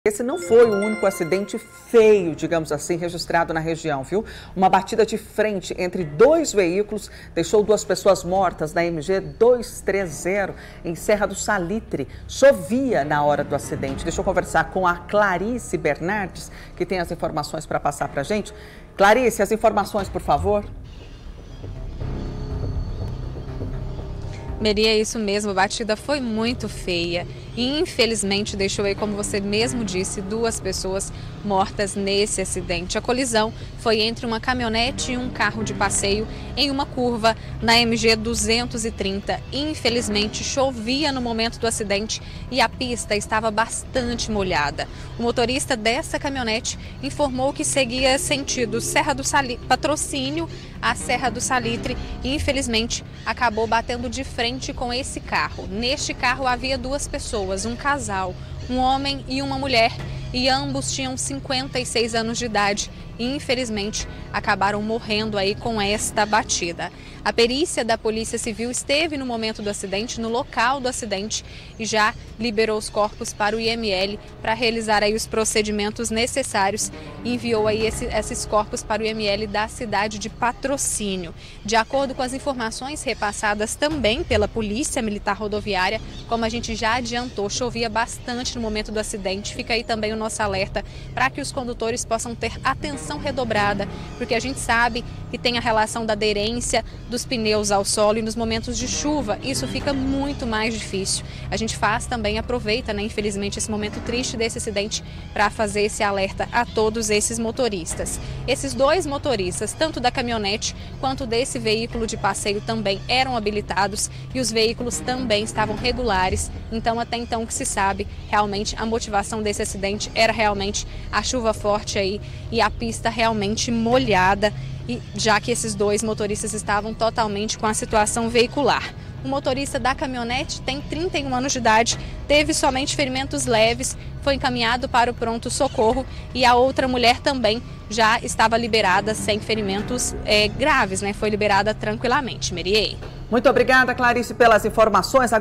Esse não foi o único acidente feio, digamos assim, registrado na região, viu? Uma batida de frente entre dois veículos deixou 2 pessoas mortas na MG 230 em Serra do Salitre. Chovia na hora do acidente. Deixa eu conversar com a Clarice Bernardes, que tem as informações para passar para a gente. Clarice, as informações, por favor. Meri, é isso mesmo, a batida foi muito feia e infelizmente deixou aí, como você mesmo disse, 2 pessoas mortas nesse acidente. A colisão foi entre uma caminhonete e um carro de passeio em uma curva na MG 230. Infelizmente chovia no momento do acidente e a pista estava bastante molhada. O motorista dessa caminhonete informou que seguia sentido Patrocínio à Serra do Salitre e infelizmente acabou batendo de frente com esse carro. Neste carro havia 2 pessoas, um casal, um homem e uma mulher, e ambos tinham 56 anos de idade e infelizmente acabaram morrendo aí com esta batida. A perícia da Polícia Civil esteve no momento do acidente, no local do acidente, e já liberou os corpos para o IML para realizar aí os procedimentos necessários e enviou aí esses corpos para o IML da cidade de Patrocínio. De acordo com as informações repassadas também pela Polícia Militar Rodoviária, como a gente já adiantou, chovia bastante no momento do acidente. Fica aí também o nosso alerta para que os condutores possam ter atenção redobrada, porque a gente sabe que tem a relação da aderência dos pneus ao solo e nos momentos de chuva isso fica muito mais difícil. A gente aproveita, né, infelizmente, esse momento triste desse acidente para fazer esse alerta a todos esses motoristas. Esses 2 motoristas, tanto da caminhonete quanto desse veículo de passeio, também eram habilitados e os veículos também estavam regulares. Então, até então que se sabe, realmente a motivação desse acidente era realmente a chuva forte aí e a pista realmente molhada, e já que esses 2 motoristas estavam totalmente com a situação veicular. O motorista da caminhonete tem 31 anos de idade, teve somente ferimentos leves, foi encaminhado para o pronto-socorro, e a outra mulher também já estava liberada sem ferimentos graves, né? Foi liberada tranquilamente. Meriei. Muito obrigada, Clarice, pelas informações.